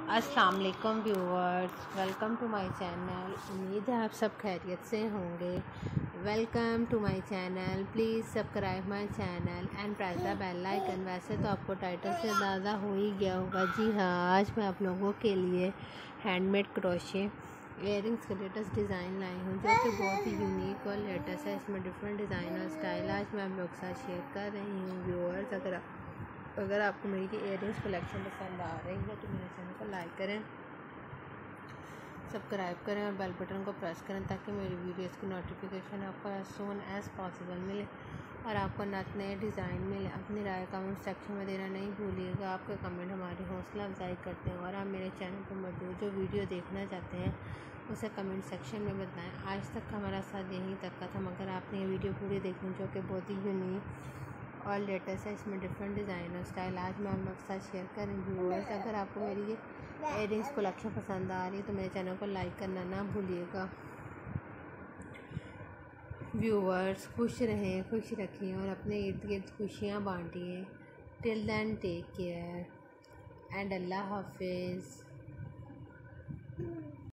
अस्सलाम वालेकुम viewers, welcome to my channel. उम्मीद है आप सब खैरियत से होंगे। Welcome to my channel, please subscribe my channel and press the bell icon. वैसे तो आपको टाइटल से अंदाज़ा हो ही गया होगा। जी हाँ, आज मैं आप लोगों के लिए हैंडमेड क्रोशे इयरिंग्स के लेटेस्ट डिज़ाइन लाई हूँ, जो कि बहुत ही यूनिक और लेटेस्ट है। इसमें डिफरेंट डिज़ाइन और स्टाइल आज मैं आप लोग के साथ शेयर कर रही हूँ। व्यूअर्स, अगर आपको मेरी इयरिंग्स कलेक्शन पसंद आ रही है तो मेरे चैनल को लाइक करें, सब्सक्राइब करें और बेल बटन को प्रेस करें ताकि मेरी वीडियोस की नोटिफिकेशन आपको एज सून एज़ पॉसिबल मिले और आपको नए डिज़ाइन मिले। अपनी राय कमेंट सेक्शन में देना नहीं भूलिएगा। आपके कमेंट हमारी हौसला अफजाई करते हैं और आप मेरे चैनल पर मौजूद जो वीडियो देखना चाहते हैं उसे कमेंट सेक्शन में बताएं। आज तक हमारा साथ यहीं तक का था, मगर आपने ये वीडियो पूरी देखनी जो कि बहुत ही यूनिक और लेटेस्ट है। इसमें डिफरेंट डिज़ाइन और स्टाइल आज मैं आप लोग के साथ शेयर करेंगी। व्यूअर्स, अगर आपको मेरी ये इयरिंग्स कलेक्शन पसंद आ रही है तो मेरे चैनल को लाइक करना ना भूलिएगा। व्यूअर्स, खुश रहें, खुश रखिए और अपने इर्द गिर्द खुशियाँ बांटिए। Till then take care and अल्लाह हाफिज़।